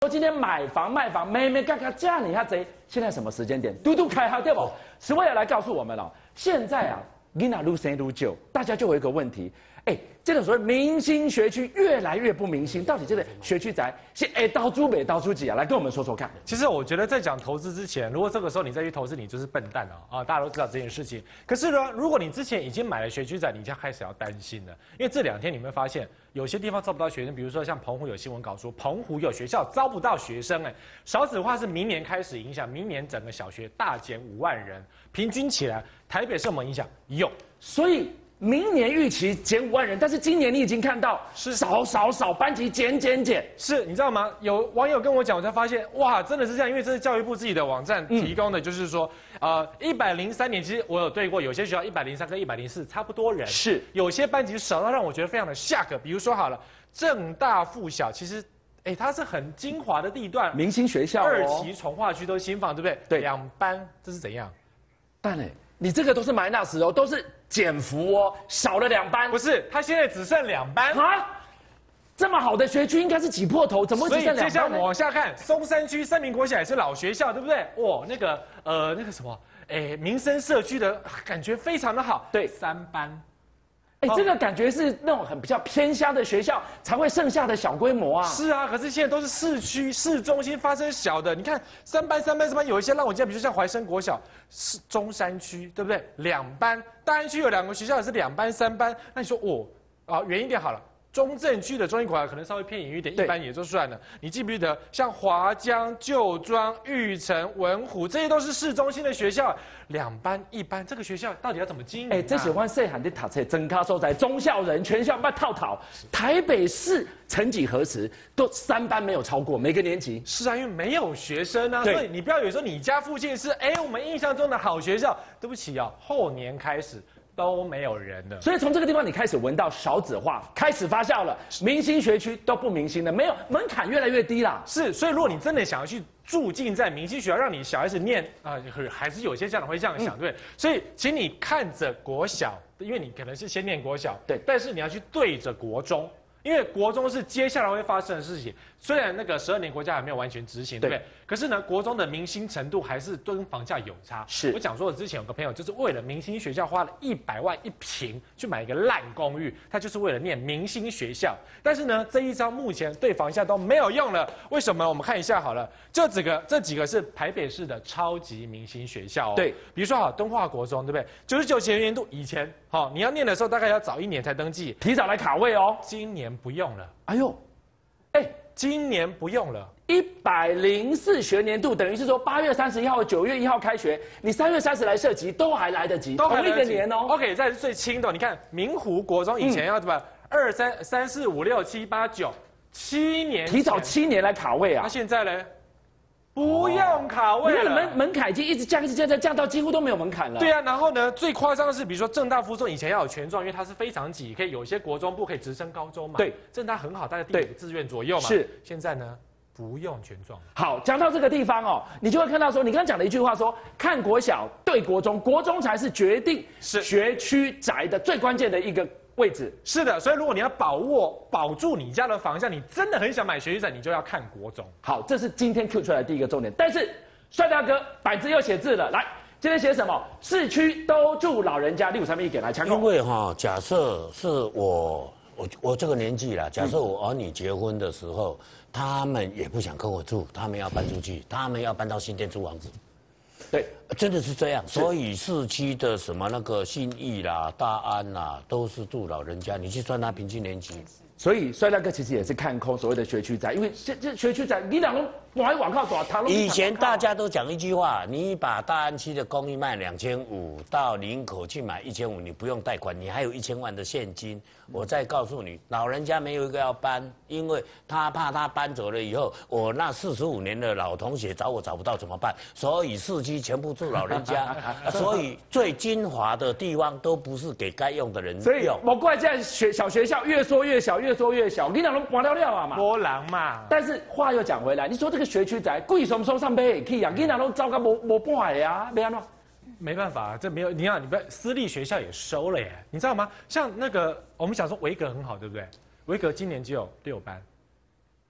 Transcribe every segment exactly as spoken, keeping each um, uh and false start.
今天买房卖房，妹妹嘎嘎嫁你下贼，现在什么时间点？嘟嘟开哈，对不？是为了来告诉我们哦，现在啊，你那愈生愈久，大家就有一个问题，哎，这种所谓明星学区越来越不明星，到底这个学区宅是哎刀猪北刀猪几啊？来跟我们说说看。 其实我觉得在讲投资之前，如果这个时候你再去投资，你就是笨蛋啊！啊，大家都知道这件事情。可是呢，如果你之前已经买了学区宅，你就开始要担心了，因为这两天你会发现有些地方招不到学生，比如说像澎湖有新闻稿说，澎湖有学校招不到学生，哎，少子化是明年开始影响，明年整个小学大减五万人，平均起来，台北是有没有影响？有， 所以。明年预期减五万人，但是今年你已经看到是少少少班级减减减， 是你知道吗？有网友跟我讲，我才发现哇，真的是这样，因为这是教育部自己的网站提供的，就是说，嗯、呃，一百零三年，其实我有对过，有些学校一百零三跟一百零四差不多人， 是有些班级少到让我觉得非常的吓个，比如说好了，政大附小，其实。哎，它是很精华的地段， 明星学校、哦， 二期重划区都新房，对不对？ 对， 两班，这是怎样？ 但哎，你这个都是买那时哦，都是减幅哦，少了两班。 不是，它现在只剩两班啊！这么好的学区应该是挤破头，怎么会只剩两班呢？ 所以接下来我们往下看，松山区三民国小也是老学校，对不对？哇，那个呃那个什么，哎，民生社区的感觉非常的好， 对， 三班。 哎，这个感觉是那种很比较偏乡的学校才会剩下的小规模啊。 是啊，可是现在都是市区、市中心发生小的。你看三班、三班、三班，有一些让我记得，比如说像怀生国小，是中山区，对不对？两班，大安区有两个学校也是两班、三班。那你说哦，啊，远一点好了。中正区的中英国小可能稍微偏远一点，一般也就算了。你记不记得，像华江、旧庄、玉成、文湖，这些都是市中心的学校，两班一班，这个学校到底要怎么经营、啊？ 哎，这喜欢细汉的读册，真卡所在，中校人全校办套套。台北市曾几何时都三班没有超过每个年级。 是啊，因为没有学生啊，所以你不要以为说你家附近是哎我们印象中的好学校，对不起啊，后年开始。都没有人了， 所以从这个地方你开始闻到少子化开始发酵了，明星学区都不明星了，没有门槛越来越低啦。 是，所以如果你真的想要去住进在明星学校，让你小孩子念啊、呃，还是有些家长会这样想，嗯、对。所以，请你看着国小，因为你可能是先念国小， 对， 但是你要去对着国中。因为国中是接下来会发生的事情，虽然那个十二年国家还没有完全执行，对不对？可是呢，国中的明星程度还是跟房价有差。 是我讲说，我之前有个朋友，就是为了明星学校花了一百万一平去买一个烂公寓，他就是为了念明星学校。但是呢，这一招目前对房价都没有用了。为什么？我们看一下好了，这几个这几个是台北市的超级明星学校哦。 对， 比如说好敦化国中，对不对？九十九学年度以前，好，你要念的时候大概要早一年才登记， 提早来卡位哦。 今年不用了。 哎呦，哎， 今年不用了。 一百零四学年度等于是说八月三十一号、九月一号开学，你三月三十来设籍都还来得及， 都还同一个年哦。 OK， 再是最轻的，你看明湖国中以前要怎么二三三四五六七八九七年， 提早七年来卡位啊。 那现在呢？不用卡位了， 你看门门槛已经一直降，一直降，降降到几乎都没有门槛了。 对啊，然后呢，最夸张的是，比如说正大附中以前要有权状，因为它是非常挤，可以有一些国中部可以直升高中嘛。 对， 正大很好，大概第五志愿左右嘛。 是， 现在呢，不用权状。 好，讲到这个地方哦，你就会看到说，你刚刚讲的一句话说，看国小对国中，国中才是决定是学区宅的最关键的一个位置。 是的，所以如果你要把握保住你家的房价，你真的很想买学区宅，你就要看国中。 好，这是今天 Q 出来的第一个重点。但是帅大哥板子又写字了，来，今天写什么？市区都住老人家，六三一给来强攻。 因为哈，假设是我我我这个年纪啦，假设我儿女结婚的时候，他们也不想跟我住，他们要搬出去，他们要搬到新店租房子。 对， 真的是这样。所以市区的什么那个信义啦、大安啦，都是住老人家。你去算他平均年纪。 所以帅大哥其实也是看空所谓的学区宅，因为这这学区宅，你两个往往靠多少？ 以前大家都讲一句话，你把大安区的公寓卖两千五，到林口去买一千五，你不用贷款，你还有一千万的现金。我再告诉你，老人家没有一个要搬，因为他怕他搬走了以后，我那四十五年的老同学找我找不到怎么办？所以市区全部住老人家，所以最精华的地方都不是给该用的人用。 所以我怪现在学小学校越缩越小，越缩越小，你两个搬了了啊嘛？ 波浪嘛。 但是话又讲回来，你说这个学区宅贵什么时候上买去啊？你两个糟糕无无半个啊，没安怎？ 没办法，这没有，你看，你不私立学校也收了耶，你知道吗？像那个我们想说维格很好，对不对？维格今年只有六班，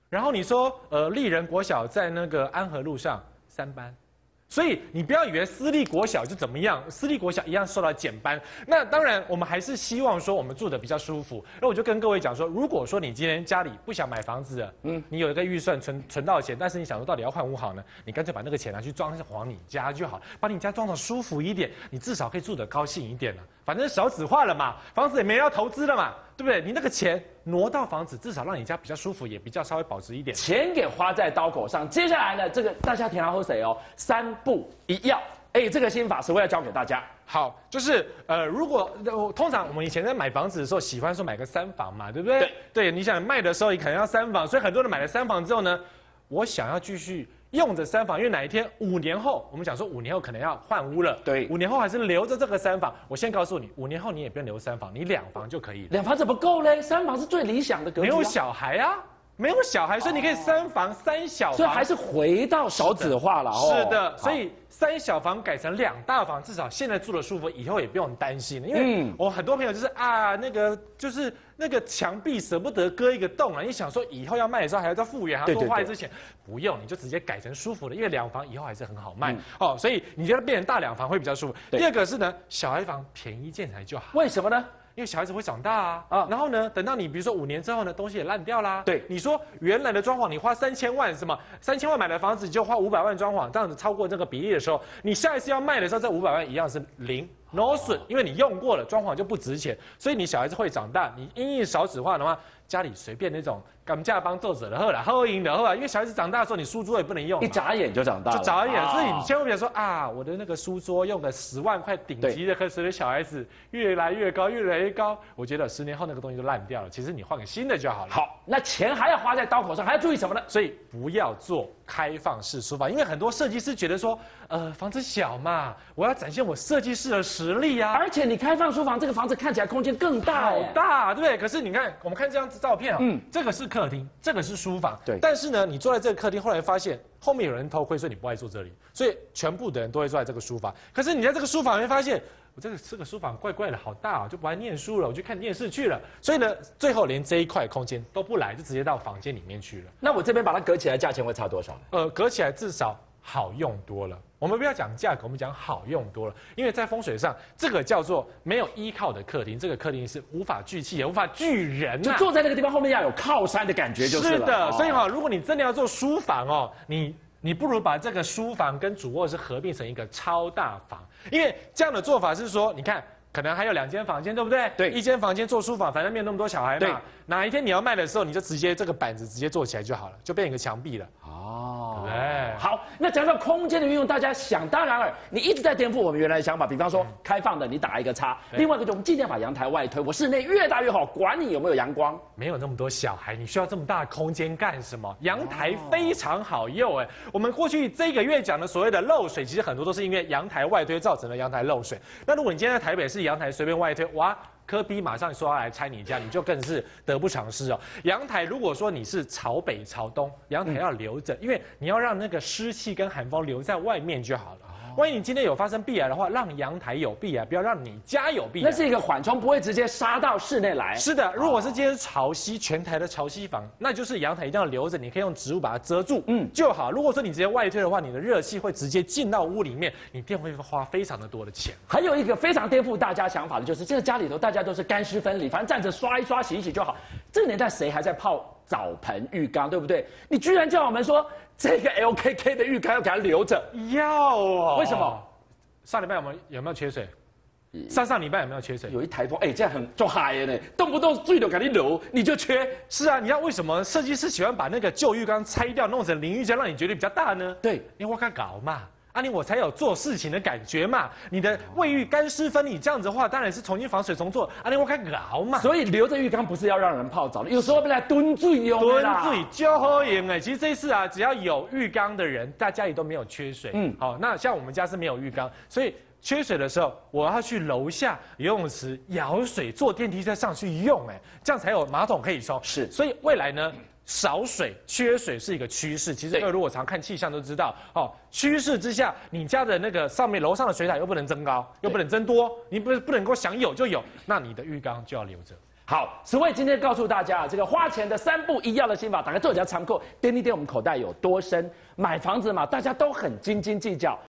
然后你说，呃，丽人国小在那个安和路上三班。所以你不要以为私立国小就怎么样，私立国小一样受到减班。那当然，我们还是希望说我们住的比较舒服。那我就跟各位讲说，如果说你今天家里不想买房子了，嗯，你有一个预算存存到钱，但是你想说到底要换屋好呢，你干脆把那个钱拿去装潢你家就好，把你家装得舒服一点，你至少可以住得高兴一点了。反正少子化了嘛，房子也没人要投资了嘛，对不对？你那个钱挪到房子，至少让你家比较舒服，也比较稍微保值一点。 钱给花在刀口上。接下来呢，这个大家填好谁哦？三不一要。哎，这个心法是我要教给大家。 好，就是呃，如果呃通常我们以前在买房子的时候，喜欢说买个三房嘛，对不对？对，对，你想卖的时候，你可能要三房，所以很多人买了三房之后呢，我想要继续用着三房，因为哪一天五年后，我们讲说五年后可能要换屋了， 对， 五年后还是留着这个三房。我先告诉你，五年后你也不用留三房，你两房就可以了。 两房怎么够嘞？三房是最理想的格局、啊。 没有小孩啊。没有小孩，所以你可以三房三小房， 所以还是回到少子化了。 是的，所以三小房改成两大房，至少现在住的舒服，以后也不用担心了。因为我很多朋友就是啊，那个就是那个墙壁舍不得割一个洞啊，你想说以后要卖的时候还要再复原，还要多花一次钱，不用，你就直接改成舒服的，因为两房以后还是很好卖、嗯、哦，所以你觉得变成大两房会比较舒服。第二个是呢，小孩房便宜建材就好。 为什么呢？ 因为小孩子会长大啊，啊，然后呢，等到你比如说五年之后呢，东西也烂掉啦。 对， 你说原来的装潢，你花三千万什么三千万买的房子，就花五百万装潢，这样子超过这个比例的时候，你下一次要卖的时候，这五百万一样是零 no 损，因为你用过了，装潢就不值钱，所以你小孩子会长大，你因应少子化的话，家里随便那种甘架帮奏者的后来后赢的后来，因为小孩子长大的时候，你书桌也不能用， 一眨眼就长大了， 就眨眼，所以你千万不要说啊，我的那个书桌用个十万块顶级的，可随着小孩子越来越高，越来越高，我觉得十年后那个东西就烂掉了。其实你换个新的就好了。 好，那钱还要花在刀口上，还要注意什么呢？ 所以不要做开放式书房，因为很多设计师觉得说，呃，房子小嘛，我要展现我设计师的实力啊。 而且你开放书房，这个房子看起来空间更大， 好大，对不对？可是你看，我们看这张照片啊，嗯，这个是客厅，这个是书房， 对。 但是呢，你坐在这个客厅，后来发现后面有人偷窥，所以你不爱坐这里，所以全部的人都会坐在这个书房。可是你在这个书房会发现，我这个这个书房怪怪的，好大啊，就不爱念书了，我去看电视去了。所以呢，最后连这一块空间都不来，就直接到房间里面去了。 那我这边把它隔起来，价钱会差多少？ 呃，隔起来至少好用多了。我们不要讲价格，我们讲好用多了。因为在风水上，这个叫做没有依靠的客厅，这个客厅是无法聚气，也无法聚人、啊， 就坐在那个地方后面要有靠山的感觉就是了。 是的，所以哈、哦，如果你真的要做书房哦，你你不如把这个书房跟主卧室合并成一个超大房，因为这样的做法是说，你看。可能还有两间房间，对不对？ 对， 一间房间做书房，反正没有那么多小孩嘛。 对， 哪一天你要卖的时候，你就直接这个板子直接做起来就好了，就变成一个墙壁了。 哦， 对不对？ 好，那讲到空间的运用，大家想当然尔，你一直在颠覆我们原来的想法。比方说，嗯、开放的你打一个叉，另外一个就我们尽量把阳台外推，我室内越大越好，管你有没有阳光。 没有那么多小孩，你需要这么大的空间干什么？阳台非常好用哎。我们过去这个月讲的所谓的漏水，其实很多都是因为阳台外推造成的阳台漏水。那如果你今天在台北市阳台随便外推，哇，柯 P 马上说要来拆你家，你就更是得不偿失哦。阳台如果说你是朝北朝东，阳台要留着，嗯、因为你要让那个湿气跟寒风留在外面就好了。万一你今天有发生壁癌的话，让阳台有壁癌，不要让你家有壁癌。 那是一个缓冲，不会直接杀到室内来。 是的，如果是今天潮汐全台的潮汐房，那就是阳台一定要留着，你可以用植物把它遮住，嗯就好。如果说你直接外推的话，你的热气会直接进到屋里面，你电会花非常的多的钱。 还有一个非常颠覆大家想法的就是，这个家里头大家都是干湿分离，反正站着刷一刷、洗一洗就好。这个年代谁还在泡澡盆浴缸，对不对？你居然叫我们说这个 L K K 的浴缸要给它留着， 要哦？ 为什么？ 上礼拜有没有有没有缺水？上上礼拜有没有缺水？ 有一台风，哎、欸，这样很就嗨呢，动不动水就给你流，你就缺。 是啊，你要为什么设计师喜欢把那个旧浴缸拆掉，弄成淋浴缸，让你觉得比较大呢？ 对， 因为我看搞嘛。啊，你我才有做事情的感觉嘛！你的卫浴干湿分离这样子的话，当然是重新防水重做。啊，你我看搞嘛！ 所以留着浴缸不是要让人泡澡的，有时候被来蹲醉用的啦。蹲醉就好用哎！其实这一次啊，只要有浴缸的人，大家里都没有缺水。嗯，好，那像我们家是没有浴缸，所以缺水的时候，我要去楼下游泳池舀水，坐电梯再上去用，哎，这样才有马桶可以冲。 是， 所以未来呢？少水、缺水是一个趋势。其实各位如果常看气象都知道，哦，趋势之下，你家的那个上面楼上的水塔又不能增高，又不能增多，你不不能够想有就有，那你的浴缸就要留着。 好，此外今天告诉大家啊，这个花钱的三不一要的心法，大家做一下参考，点一点我们口袋有多深。买房子嘛，大家都很斤斤计较。